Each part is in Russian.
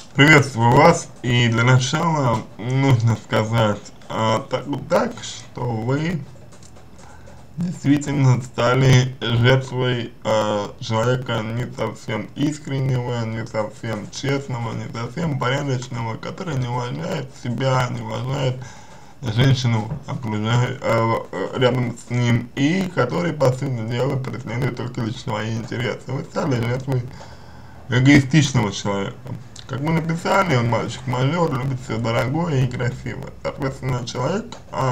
Приветствую вас, и для начала нужно сказать что вы действительно стали жертвой человека не совсем искреннего, не совсем честного, не совсем порядочного, который не уважает себя, не уважает женщину рядом с ним, и который, по сути дела, преследует только лишь свои интересы. Вы стали жертвой эгоистичного человека. Как мы написали, он мальчик-мажор, любит все дорогое и красивое. Соответственно, человек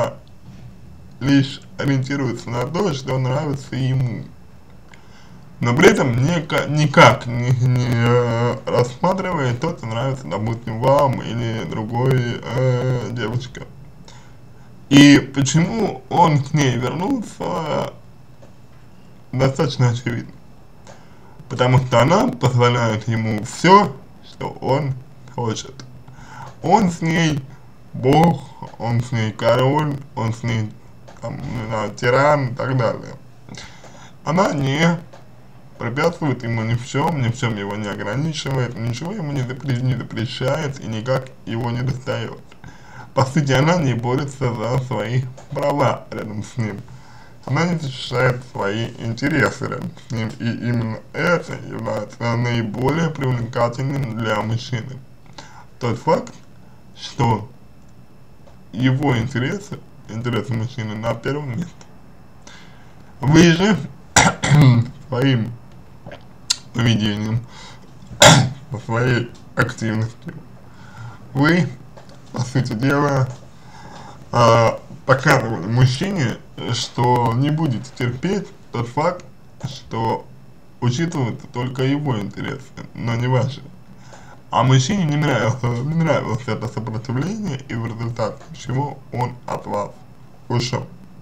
лишь ориентируется на то, что нравится ему. Но при этом никак не рассматривает то, что нравится, допустим, вам или другой девочке. И почему он к ней вернулся, достаточно очевидно. Потому что она позволяет ему все, что он хочет. Он с ней бог, он с ней король, он с ней там, не знаю, тиран и так далее. Она не препятствует ему ни в чем его не ограничивает, ничего ему не запрещает и никак его не достает. По сути, она не борется за свои права рядом с ним. Она не защищает свои интересы рядом с ним, и именно это является наиболее привлекательным для мужчины. Тот факт, что его интересы мужчины на первом месте. Вы же своим поведением, своей активностью, вы, по сути дела, показывали мужчине, что не будете терпеть тот факт, что учитываются только его интересы, но не ваши. А мужчине не нравилось это сопротивление, и в результате чего он от вас ушел.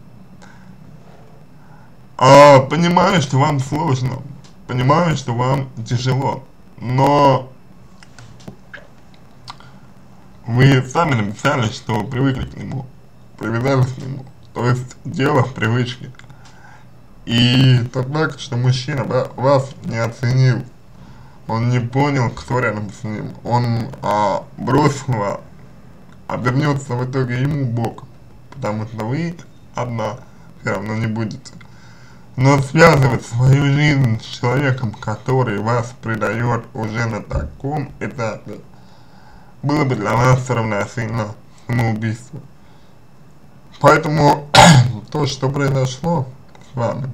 Понимаю, что вам сложно, понимаю, что вам тяжело, но вы сами написали, что привыкли к нему, привязались к нему. То есть дело в привычке. И тот факт, что мужчина вас не оценил, он не понял, кто рядом с ним, он бросил вас, обернется в итоге ему боком, потому что вы одна все равно не будете. Но связывать свою жизнь с человеком, который вас предает уже на таком этапе, было бы для вас равносильно самоубийству. Поэтому то, что произошло с вами,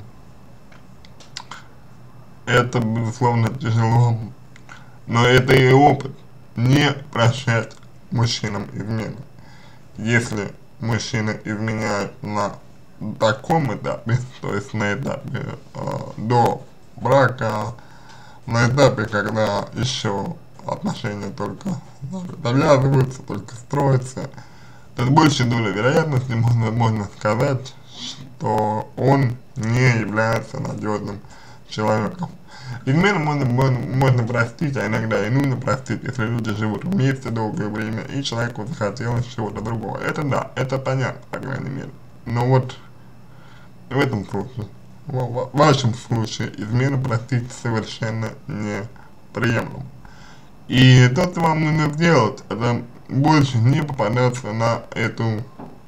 это, безусловно, тяжело, но это и опыт не прощать мужчинам измены. Если мужчина изменяет на таком этапе, то есть на этапе до брака, на этапе, когда еще отношения только завязываются, только строятся, то с большей долей вероятности можно сказать, что он не является надежным человеком. Измену можно простить, а иногда и нужно простить, если люди живут вместе долгое время, и человеку захотелось чего-то другого. Это да, это понятно, по крайней мере. Но вот в этом случае, в вашем случае, измену простить совершенно неприемлемо. И то, что вам нужно сделать, это больше не попадаться на эту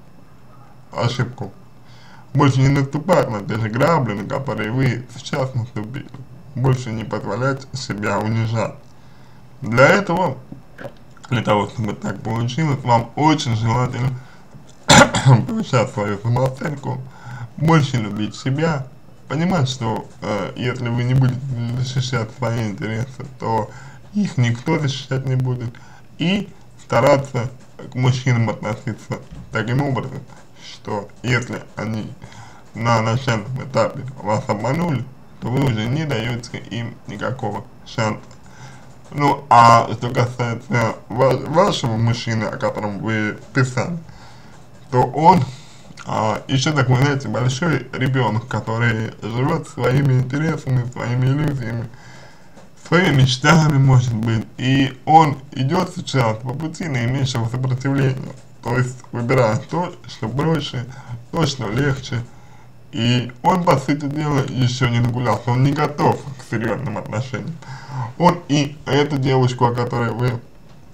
ошибку. Больше не наступать на те же грабли, на которые вы сейчас наступили. Больше не позволять себя унижать. Для этого, для того, чтобы так получилось, вам очень желательно повышать свою самооценку, больше любить себя, понимать, что если вы не будете защищать свои интересы, то их никто защищать не будет, и стараться к мужчинам относиться таким образом, что если они на начальном этапе вас обманули, то вы уже не даете им никакого шанса. Ну, а что касается вашего мужчины, о котором вы писали, то он еще такой, знаете, большой ребенок, который живет своими интересами, своими иллюзиями, своими мечтами, может быть, и он идет сейчас по пути наименьшего сопротивления, то есть выбирает то, что проще, то, что легче, и он, по сути дела, еще не нагулялся, он не готов к серьезным отношениям. Он и эту девушку, о которой вы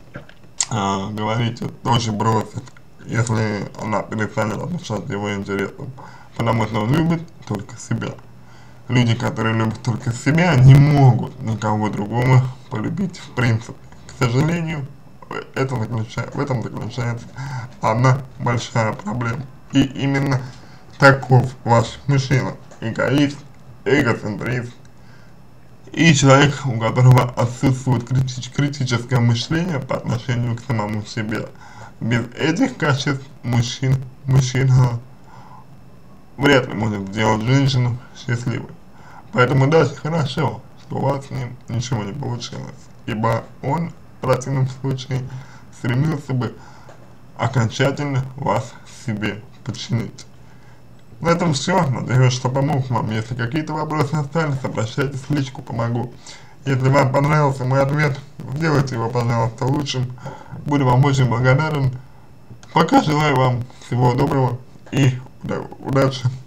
говорите, тоже бросит, если она перестанет отвечать его интересам, потому что он любит только себя. Люди, которые любят только себя, не могут никого другого полюбить в принципе. К сожалению, в этом заключается одна большая проблема. И именно таков ваш мужчина: эгоист, эгоцентрист и человек, у которого отсутствует критическое мышление по отношению к самому себе. Без этих качеств мужчина вряд ли может сделать женщину счастливой. Поэтому даже хорошо, что у вас с ним ничего не получилось, ибо он в противном случае стремился бы окончательно вас себе подчинить. На этом все. Надеюсь, что помог вам. Если какие-то вопросы остались, обращайтесь в личку, помогу. Если вам понравился мой ответ, сделайте его, пожалуйста, лучшим. Буду вам очень благодарен. Пока желаю вам всего доброго и удачи.